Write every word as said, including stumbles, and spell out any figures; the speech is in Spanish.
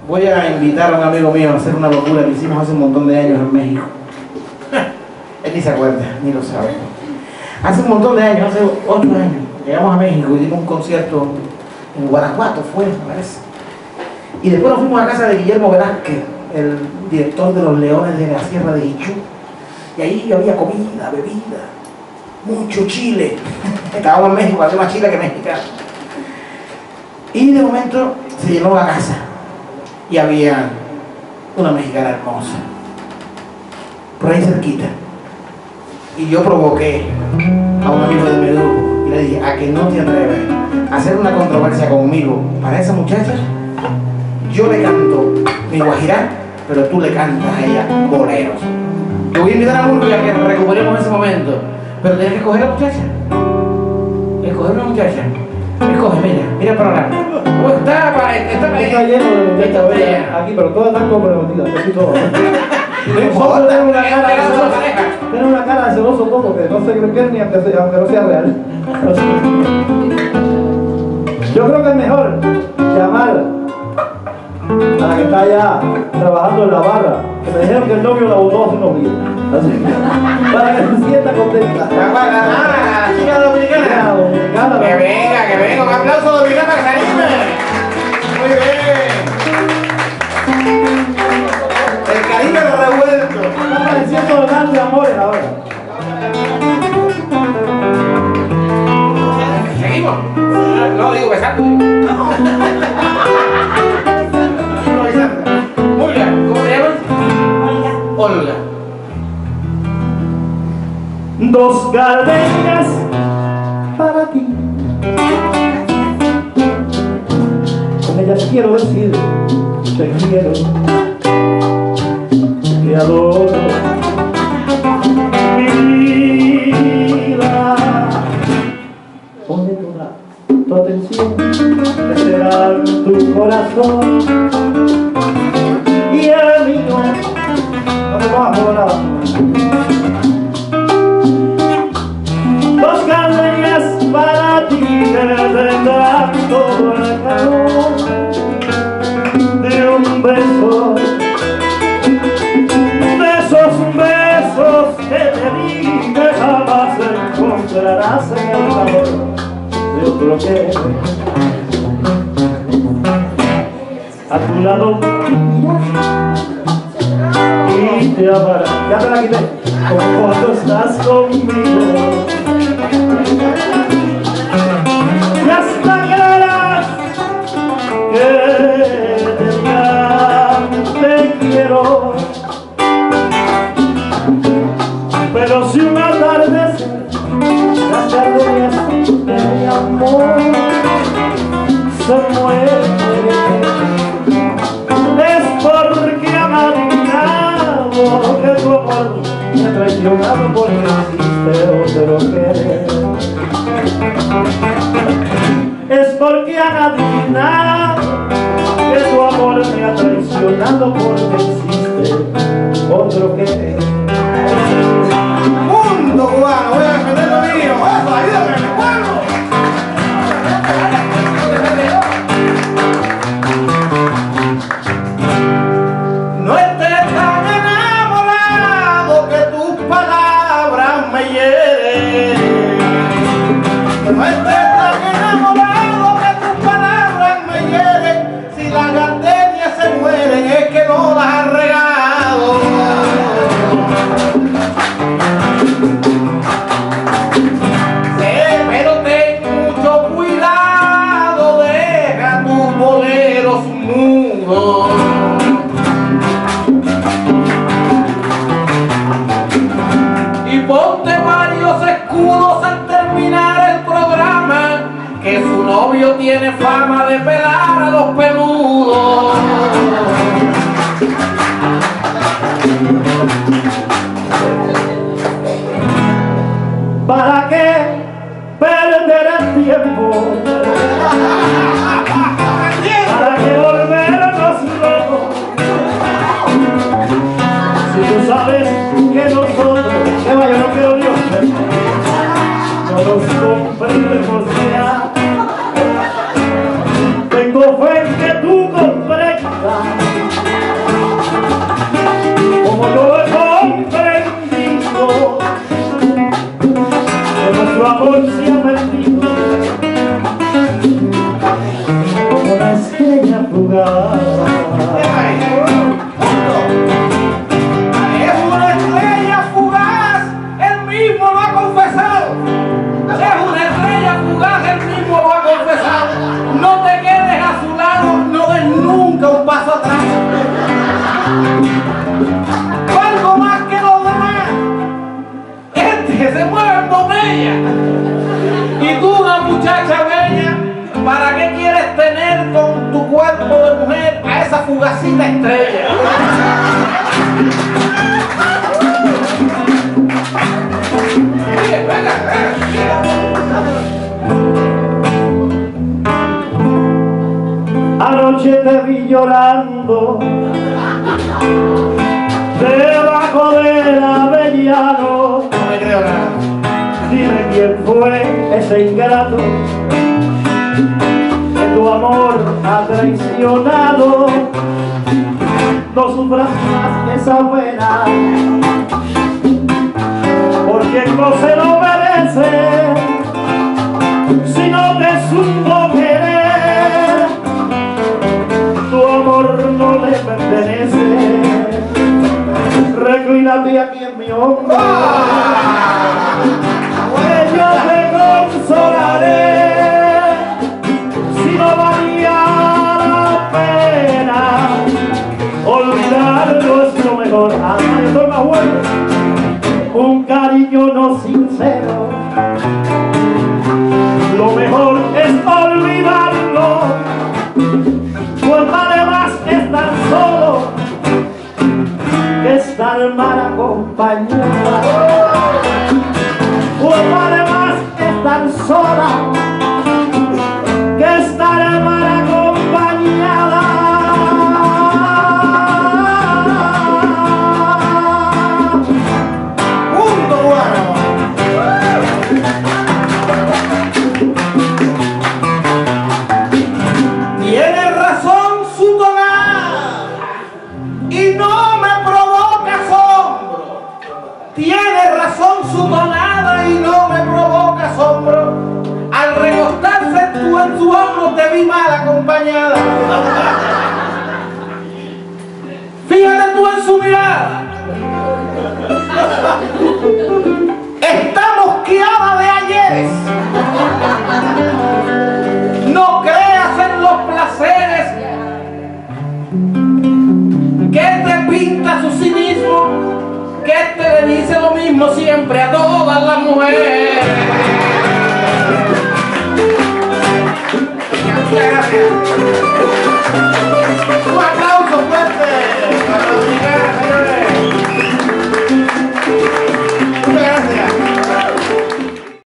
voy a invitar a un amigo mío a hacer una locura que hicimos hace un montón de años en México. Él ni se acuerda, ni lo sabe. Hace un montón de años, hace ocho años, llegamos a México y dimos un concierto en Guanajuato, fue, me parece. Y después nos fuimos a casa de Guillermo Velázquez, el director de Los Leones de la Sierra de Ichú. Y ahí había comida, bebida, mucho chile. Estábamos en México, había más chile que mexicano. Y de momento se llenó la casa y había una mexicana hermosa por ahí cerquita. Y yo provoqué a un amigo de Medugo y le dije: ¿a que no te atreves a hacer una controversia conmigo para esa muchacha? Yo le canto mi guajirá, pero tú le cantas a ella boleros. Te voy a invitar a Burgo ya que recuperemos ese momento, pero tienes que escoger a la muchacha. Escoger una muchacha. Escoge, mira, mira el programa. Oh, está, está, está, está lleno de muchachas aquí, pero todas están comprometidas, casi todas. No importa, tienen una cara de celoso, tienen una cara de celoso todo, que no se creen ni aunque, sea, aunque no sea real. Yo creo que es mejor llamar a la que está allá trabajando en la barra, que me dijeron que el novio la botó hace unos días. Así, para que se sienta contenta. Ah, la chica dominicana. dominicana. Que venga, que venga, un aplauso dominicano para que se anime. Muy bien. El Caribe revuelto. Está apareciendo grandes amores ahora. ¿Seguimos? No, digo besando. Muy bien, ¿cómo te llamas? Olga. Olga. Dos gardenias para ti. Con ellas quiero decir te quiero, te adoro, mi vida. Ponle toda tu atención, que será tu corazón y el mío. No te pongas por nada. Dos gardenias para ti que tendrán todo el calor de un beso, de esos besos que te di que jamás encontrarás en el calor de otro que a tu lado y te amará. Ya te la quité. Como cuando estás conmigo y hasta creerás que te diga te quiero, pero si una tarde las gardenias de mi amor se mueren es porque han adivinado que tu amor me ha traicionado porque existe otro querer. Es porque han adivinado que tu amor me ha traicionado porque existe otro querer. Mundo cubano, voy a defender lo mío. ¡Eso, ayúdame, mi pueblo! No estés tan enamorado que tus palabras me hieren. No estés tan enamorado que tus palabras me hieren. Si las gardenias se mueren es que no las han regado. Sí, pero ten mucho cuidado, deja tus boleros mudos. Y ponte varios escudos al terminar el programa, que su novio tiene fama de pelar a los peludos. ¿Para qué perder el tiempo? ¿Para qué volvernos locos? Si tú sabes que nosotros, que vaya, no quiero Dios, no nos comprendemos ya. Tengo fe en que tú comprendas ella. Y tú, una muchacha bella, ¿para qué quieres tener con tu cuerpo de mujer a esa fugacita estrella? Venga, Anoche te vi llorando debajo del avellano. no me creo nada. Dime quién fue ese ingrato que tu amor ha traicionado. No sufras más esa pena, porque no se lo merece. Si no te supo querer, tu amor no le pertenece. Reclínate aquí en mi hombro, que yo te consolaré. Si no valía la pena, olvidarlo es lo mejor. Ah, yo estoy más bueno. Un cariño no sincero, lo mejor es olvidarlo. Pues vale más estar solo que estar mal acompañada. Pues vale más estar sola que estar mal acompañada. ¡Punto bueno! Tiene razón su tonada y no me provoca asombro. Tiene razón su tonada y no me provoca asombro. Al recostarse tú en su hombro te vi mal acompañada. Fíjate tú en su mirada. Está mosqueada de ayeres. No creas en los placeres que te pinta su cinismo, que te le dice lo mismo siempre a todas las mujeres. Muchas gracias.